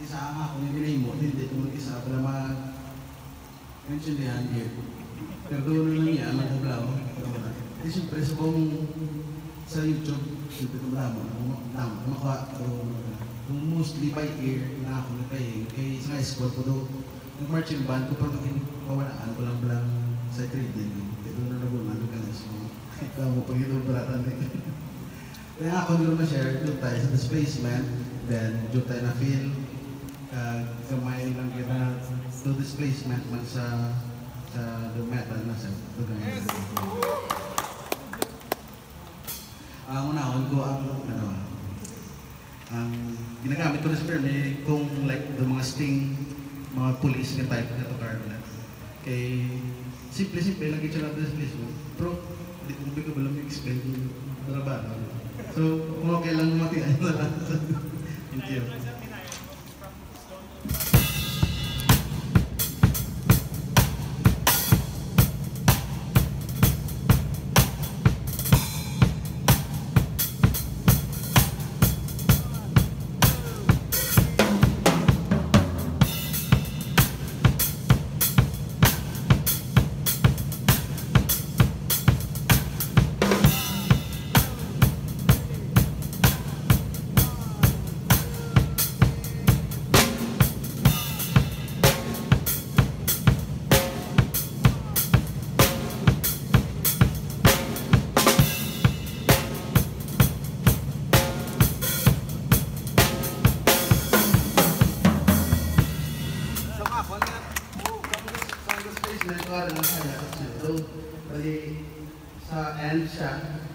isa nga kung yung mo, hindi ito mag-isa pala mag-mentiondihan here. Pero doon lang niya, mag-ublaw. Eh, siyempre, sa kung sa YouTube, siyempre ito mo, makuha kung mostly by ear na ako nagpahing, kaya sa high school ko doon, nag-marching band ko pang kawalaan ko lang sa trading. Ito na nabunan ka na so, ikaw mo pag ito baratan din. Kaya ako nilo na-share, doon tayo sa The Spaceman, then doon tayo na-feel, kamay lang kita to The Spaceman man sa The Metal na sa ang unahon ko ang ginagamit ko na sa term kung like the mga sting, mga police na type na card na. Kay simple lang siya natin sa place pero hindi ko ba lang i-explain yung trabaho. So, kung okay lang matian na lang. Thank you. So, bali sa end siya.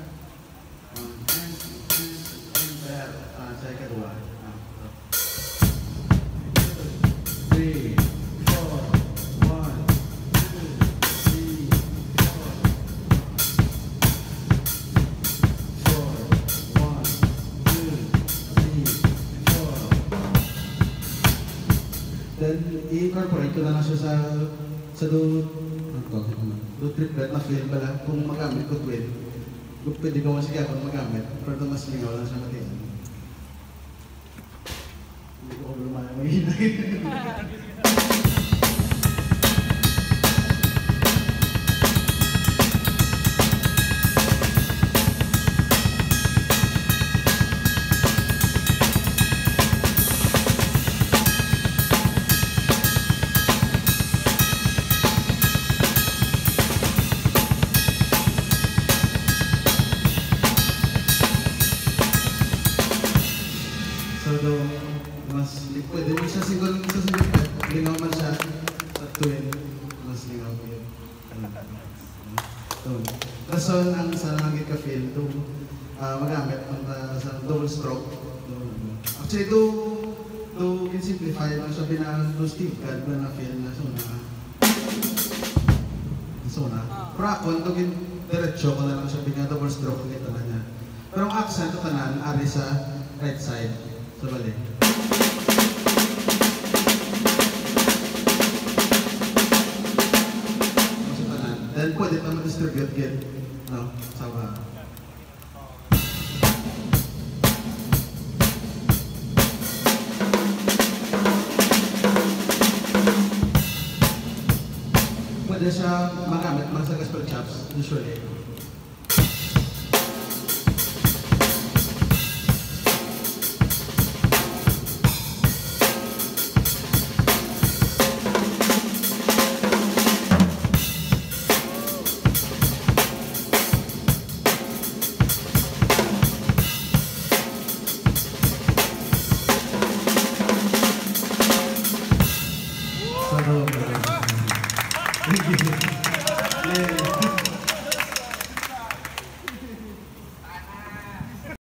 Sa ikadua. 3, 4, 1, 2, 3, 4. Then, i-incorporate ko na lang siya sa do triplet na feel pala kung magamit ko twin. Kung pwede ko masige kung magamit, pero mas lingaw lang siya matiyan. Hindi ko lumaya mahinay. So, mas pwede mo siya siguro lingaw man siya sa twin. Mas lingaw ko yun. Rason ang sa langit ka feel to magamit sa double stroke. Actually, to simplify lang siya to Steve God na feel na sona. Pero ako, to diretso ko na lang siya double stroke nito na niya. Pero ang accent to tanan, ari sa right side. So, balik. Then, pwede pa ma-distribute yun. No? Sama. Pwede siya magamit mga sa gospel chops, usually. Thank you.